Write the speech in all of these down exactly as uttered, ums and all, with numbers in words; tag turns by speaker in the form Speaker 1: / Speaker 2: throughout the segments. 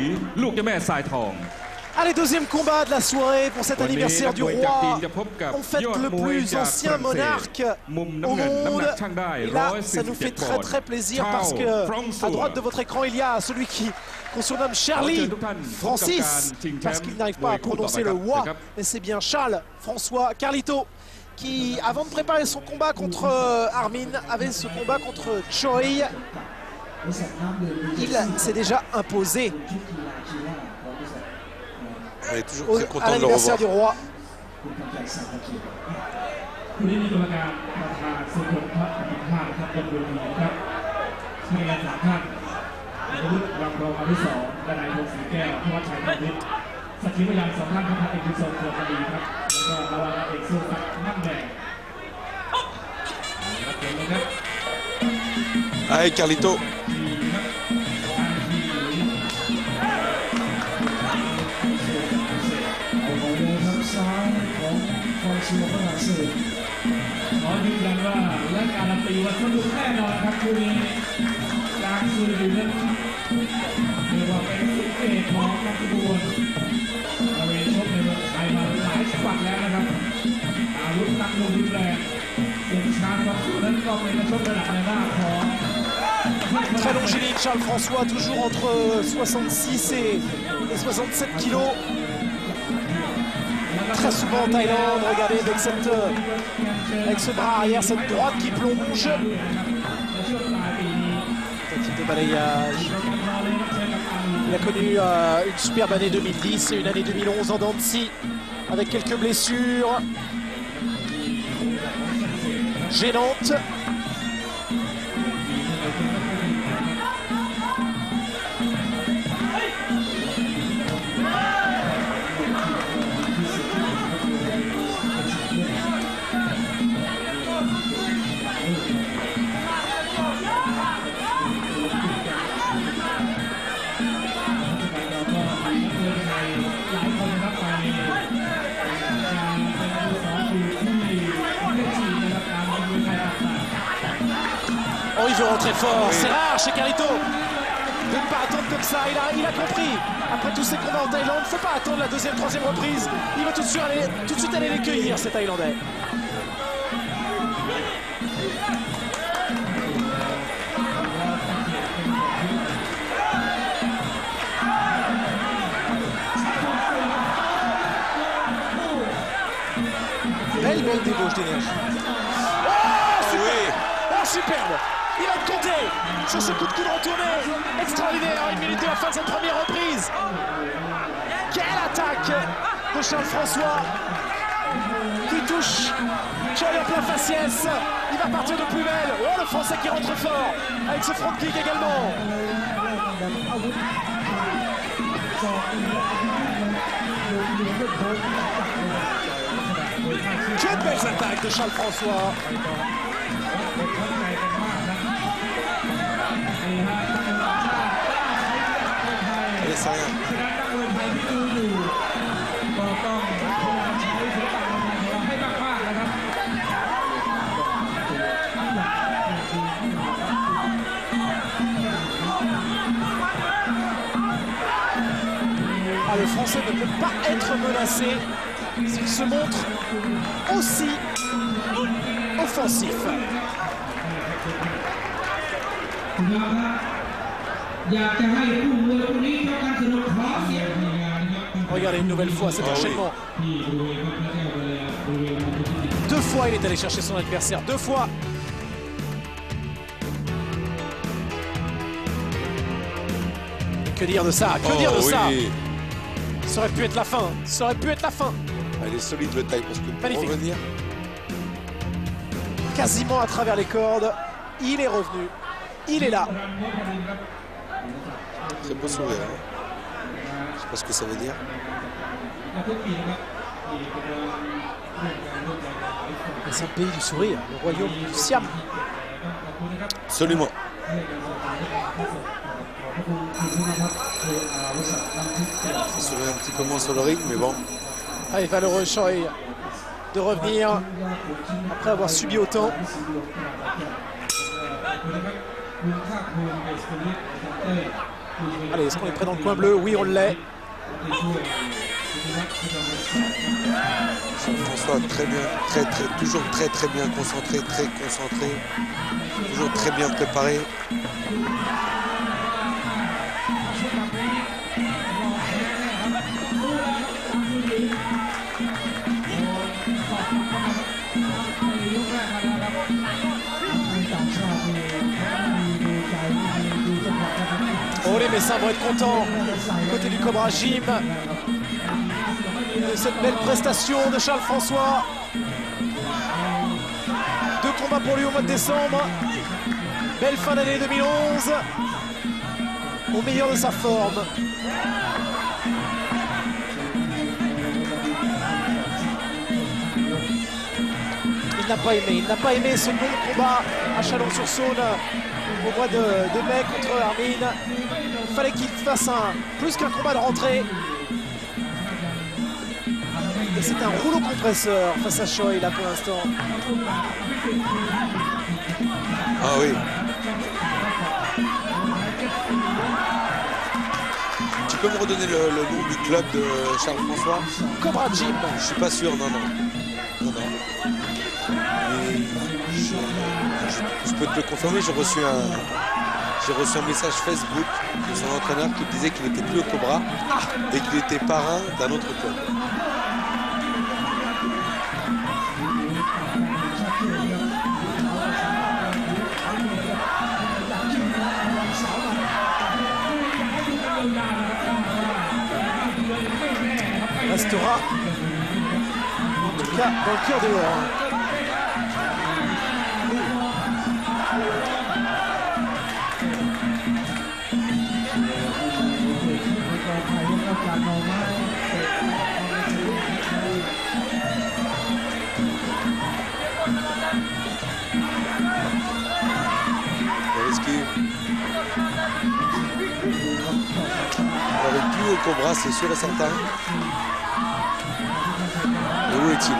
Speaker 1: ลูกเจ้าแม่ทรายทอง
Speaker 2: Allez, deuxième combat de la soirée pour cet anniversaire du roi. On fête le plus ancien monarque au monde. Et là, ça nous fait très très plaisir parce que à droite de votre écran, il y a celui qui qu'on surnomme Charlie Francis, parce qu'il n'arrive pas à prononcer le wa, mais c'est bien Charles François Carlito qui, avant de préparer son combat contre Armin, avait ce combat contre Choi. Il s'est déjà imposé.
Speaker 3: On est toujours très content de le revoir.
Speaker 2: À l'anniversaire du roi.
Speaker 4: คุณนี่มีกรรมการประธานสุพลพระปฏิภาณครับบนเวทีครับผู้งานสามท่านอาวุธรำรองอาวุโสและนายพงศ์ศรีแก้วผู้วัดชัยพาณิชย์สักขีพยานสองท่านครับพันเอกพิศนุเกิดคดีครับแล้วก็ราวาเอกสุศักดิ์มั่นแดงรับเชิญเลยครับ
Speaker 3: Allez Carlito.
Speaker 4: ขอยืนยันว่าและการันตีว่าสนุกแน่นอนครับคู่นี้กลางสุริยุนั้นเรียกว่าเป็นสุดเอกของนักบุญตระเวนชกในเมืองไทยมาหลายจังหวัดแล้วนะครับอาวุธนักลงรุนแรงเสียงชาญความสูงนั้นก็เป็นนักชกระดับในหน้าของ
Speaker 2: Très longiligne Charles François, toujours entre soixante-six et soixante-sept kilos. Très souvent en Thaïlande, regardez avec, cette, avec ce bras arrière, cette droite qui plonge. Tentative de balayage. Il a connu euh, une superbe année deux mille dix et une année deux mille onze en dents de scie, avec quelques blessures gênantes. Oh, il veut rentrer fort, c'est rare chez Carlito de ne pas attendre comme ça, il a, il a compris. Après tous ces combats en Thaïlande, il ne faut pas attendre la deuxième, troisième reprise. Il va tout de suite aller, tout de suite aller les cueillir, ces Thaïlandais. Belle, belle débauche d'énergie. Oh, super. Oh, superbe. Il va te compter sur ce coup de coude retourné extraordinaire à une minute de la fin de cette première reprise. Quelle attaque de Charles François qui touche Choi en plein faciès. Il va partir de plus belle. Oh, le Français qui rentre fort avec ce front kick également. Que de belles attaques de Charles François.
Speaker 3: Allez, c'est rien.
Speaker 2: Ah, le Français ne peut pas être menacé s'il se montre aussi offensif. Regardez une nouvelle fois cet enchaînement. Deux fois il est allé chercher son adversaire, deux fois. Que dire de ça? Que
Speaker 3: oh,
Speaker 2: dire de
Speaker 3: oui.
Speaker 2: ça? Ça aurait pu être la fin, ça aurait pu être la fin.
Speaker 3: Elle est solide le taille parce que pour
Speaker 2: Magnifique.
Speaker 3: revenir.
Speaker 2: Quasiment à travers les cordes, il est revenu, il est là.
Speaker 3: Très beau sourire. Hein. Je sais pas ce que ça veut dire.
Speaker 2: C'est un pays du sourire, le royaume du Siam.
Speaker 3: Absolument. Ça sourit un petit peu moins sur le rythme, mais bon.
Speaker 2: Allez, valeureux Choi de revenir après avoir subi autant. Allez, est-ce qu'on est prêt dans le coin bleu? Oui, on l'est.
Speaker 3: Jean-François, très bien, très, très, toujours très très bien concentré, très concentré, toujours très bien préparé.
Speaker 2: Oh, les Messins vont être contents du côté du Cobra Gym de cette belle prestation de Charles François. Deux combats pour lui au mois de décembre. Belle fin d'année deux mille onze. Au meilleur de sa forme. Il n'a pas aimé, il n'a pas aimé ce bon combat à Chalon-sur-Saône au mois de, de mai contre Armin. Il fallait qu'il fasse un, plus qu'un combat de rentrée. Et c'est un rouleau compresseur face à Choi là pour l'instant.
Speaker 3: Ah oui. Tu peux me redonner le, le nom du club de Charles François?
Speaker 2: Cobra Gym.
Speaker 3: Je suis pas sûr, non, non. non, non. Mais je, je, je peux te le confirmer, j'ai reçu un, j'ai reçu un message Facebook de son entraîneur qui disait qu'il n'était plus au Cobra et qu'il était parrain d'un autre club.
Speaker 2: Restera en tout cas dans le cœur des Hauts.
Speaker 3: On n'aurait plus au Cobra, c'est sûr et certain. Et où est-il?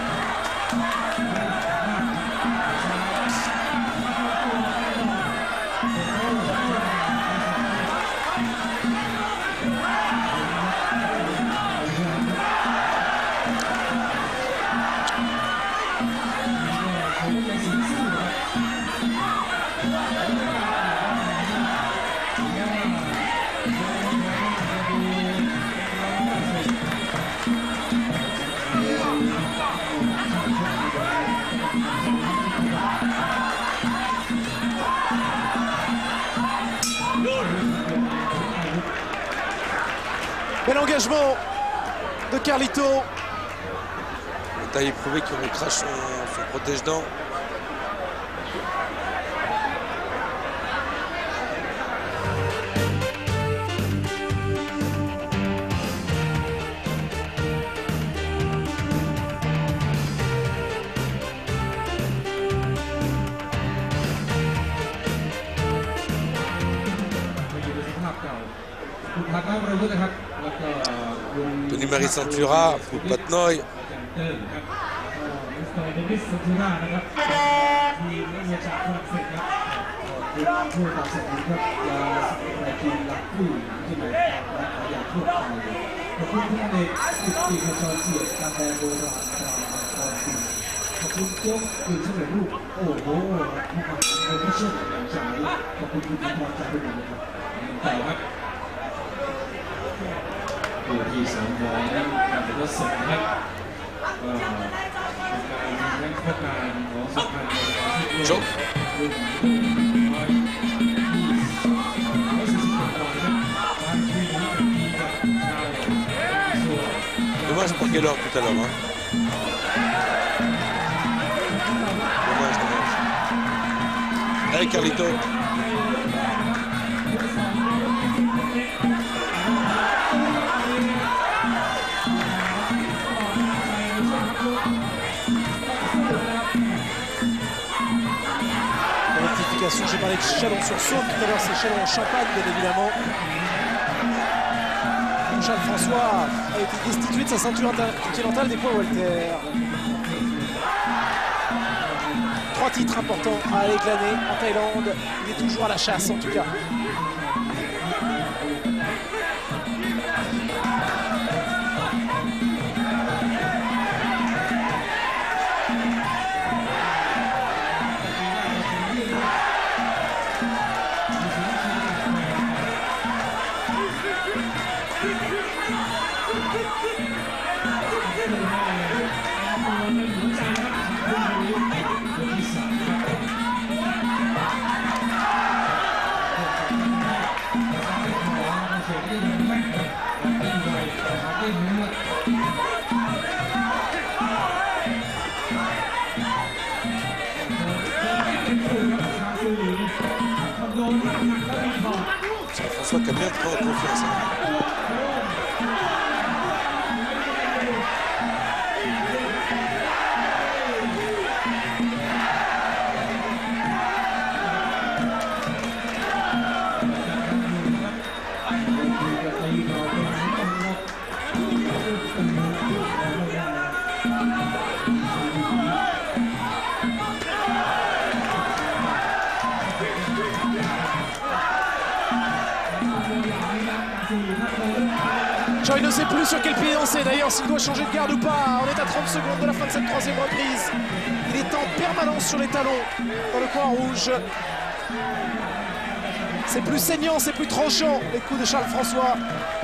Speaker 2: Bel engagement de Carlito.
Speaker 3: Le taille éprouvé qui recrache son, son protège-dents. Tony Marie Santura pour Patnoy.
Speaker 4: อยู่ที่สองของการเป็นรถส่งครับก็เป็นการเลี้ยงโครงการของสุพรรณบุรีรุ่นร้อยสี่สิบเจ็ดปอนด์ครับการคุยนี้เป็นทีมกับชาวส่วน
Speaker 3: Dommage pour Gaylor tout à l'heure. Hein. Dommage, dommage. Allez Carlito.
Speaker 2: J'ai parlé de Chalon-sur-Saône tout à l'heure, c'est Chalon-en-Champagne bien évidemment. Charles François a été destitué de sa ceinture intercontinentale des poids welter. Trois titres importants à aller glaner en Thaïlande. Il est toujours à la chasse en tout cas.
Speaker 3: Jean-François qui a bien pris en confiance. Hein.
Speaker 2: Choi ne sait plus sur quel pied danser d'ailleurs, s'il doit changer de garde ou pas. On est à trente secondes de la fin de cette troisième reprise. Il est en permanence sur les talons dans le coin rouge. C'est plus saignant, c'est plus tranchant les coups de Charles François.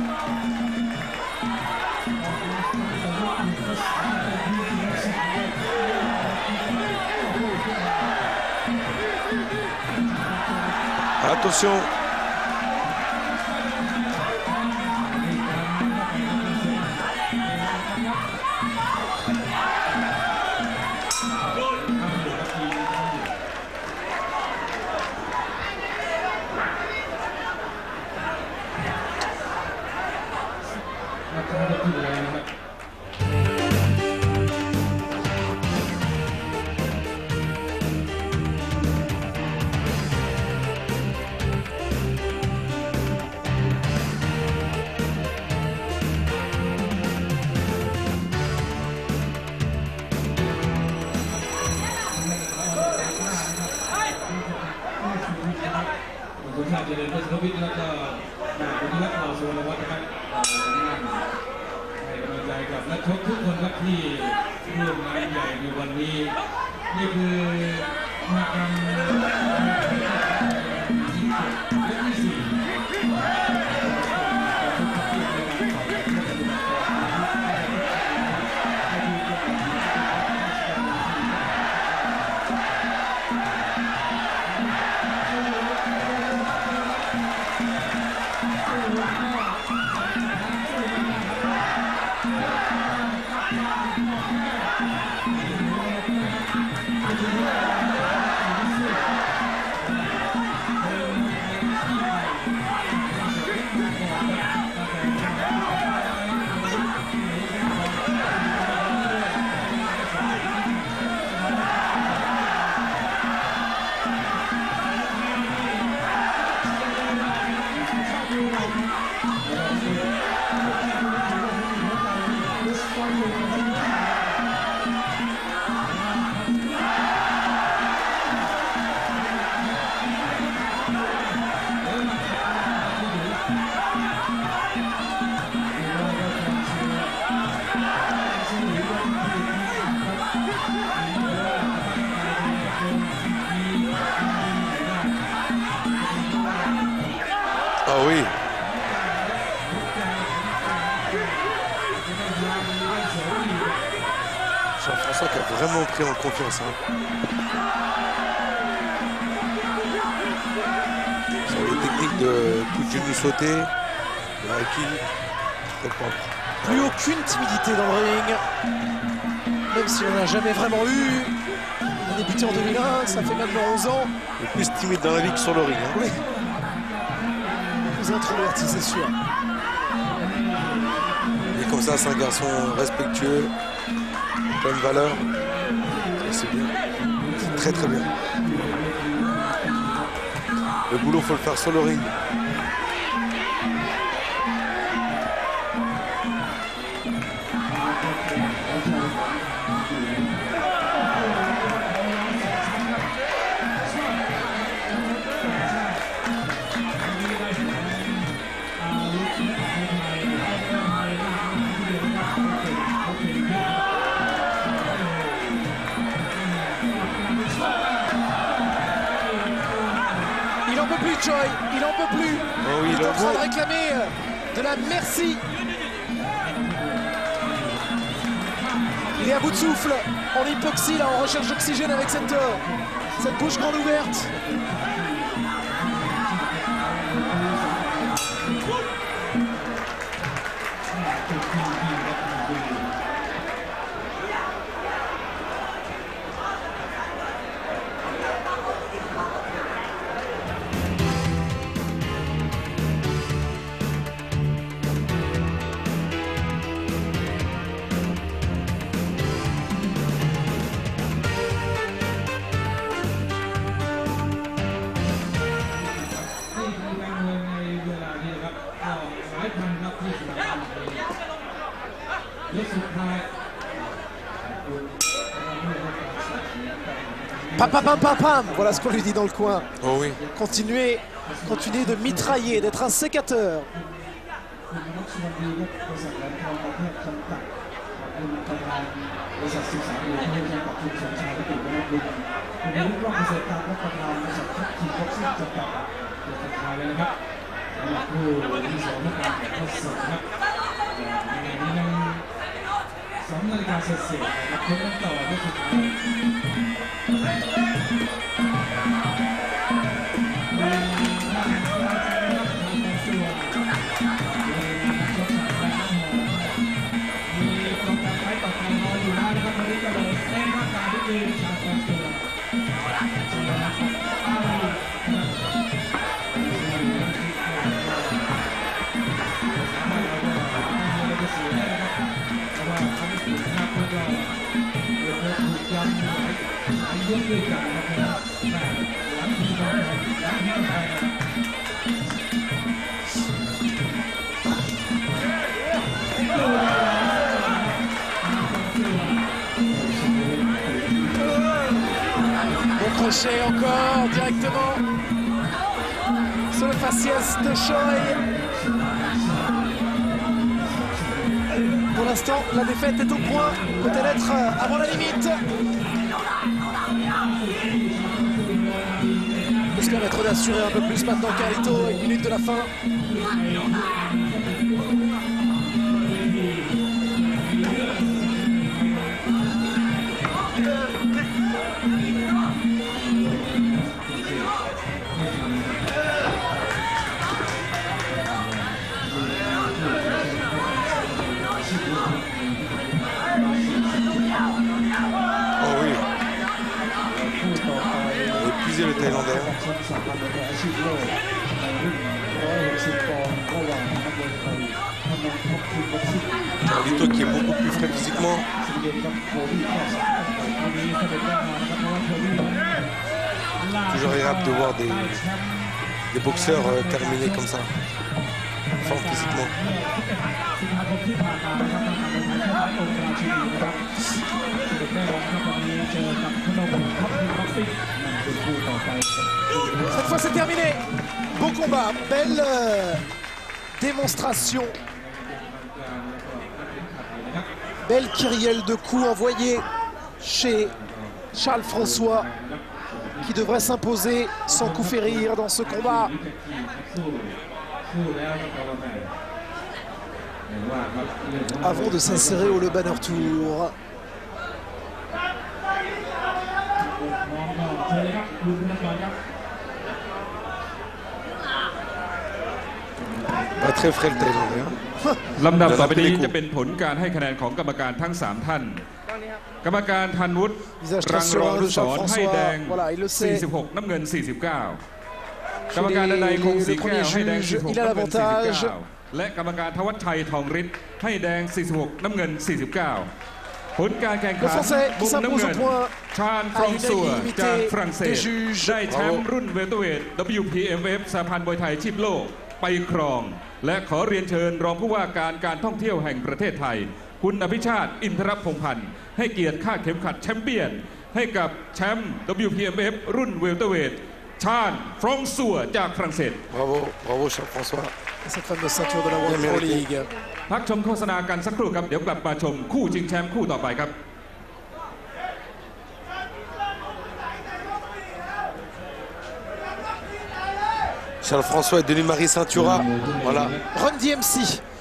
Speaker 3: Attention. Ah oui. Jean-François qui a vraiment pris en confiance. Hein. Sur les techniques de coup de genou sauté, de hiking, très propre.
Speaker 2: Plus aucune timidité dans le ring. Même si on n'en a jamais vraiment eu. Il a débuté en deux mille un, ça fait maintenant onze ans.
Speaker 3: Il est plus timide dans la vie que sur le ring. Hein.
Speaker 2: Oui. Plus introverti, c'est sûr.
Speaker 3: Et comme ça, c'est un garçon respectueux, plein de valeur. C'est bien. C'est très très bien. Le boulot, faut le faire sur le ring.
Speaker 2: Il en peut plus, Choi, il en peut plus.
Speaker 3: Oh oui,
Speaker 2: il est en train de réclamer de la Merci. Il est à bout de souffle, en hypoxie, là, en recherche d'oxygène avec cette, euh, cette bouche grande ouverte. Pam, pam, pam, pam, pam. Voilà ce qu'on lui dit dans le coin.
Speaker 3: Oh oui.
Speaker 2: Continuez, continuez de mitrailler, d'être un sécateur. Crochet encore directement sur le faciès de Choi. Pour l'instant, la défaite est au point. Peut-elle être avant la limite? Il peut se permettre d'assurer un peu plus maintenant Carlito à une minute de la fin.
Speaker 3: Le Thaïlandais. Carlito qui est beaucoup plus frais physiquement. Toujours agréable de voir des, des boxeurs euh, terminés comme ça, forts physiquement.
Speaker 2: Cette fois c'est terminé. Beau combat, belle euh, démonstration. Belle kyrielle de coups envoyés chez Charles François, qui devrait s'imposer sans coup férir dans ce combat. Avant de s'insérer au Le Banner Tour.
Speaker 3: Pas très frais le Thaïlandais.
Speaker 1: ลำดับต่อไปนี้จะเป็นผลการให้คะแนนของกรรมการทั้งสามท่านกรรมการธันวุฒิรังรอนุสรณ์ให้แดงสี่สิบหกน้ำเงินสี่สิบเก้ากรรมการดนัยคงศรีแก้วให้แดงสี่สิบหกน้ำเงินสี่สิบเก้าและกรรมการธวัชชัยทองฤทธิ์ให้แดงสี่สิบหกน้ำเงินสี่สิบเก้าผลการแข่งขันมุมน้ำเงินชาญฟรองซัวจากฝรั่งเศสได้แชมป์รุ่นเวลเตอร์เวท ดับเบิลยู พี เอ็ม เอฟ สหพันธ์มวยไทยชิงโลกไปครองและขอเรียนเชิญรองผู้ว่าการการท่องเที่ยวแห่งประเทศไทยคุณอภิชาติอินทรพงษ์พันธ์ให้เกียรติค่าเข็มขัดแชมเปี้ยนให้กับแชมป์ ดับเบิลยู พี เอ็ม เอฟ รุ่นเวลเตอร์เวทชาญฟรองซัวจากฝรั่งเศส
Speaker 3: Bravo, bravo Charles François.
Speaker 2: Cette fameuse ceinture de la World Pro League.
Speaker 1: พักชมโฆษณากันสักครู่ครับเดี๋ยวกลับมาชมคู่ชิงแชมป์คู่ต่อไปครับ
Speaker 3: Charles François et Denis-Marie Ceintura. Voilà.
Speaker 2: Run D M C.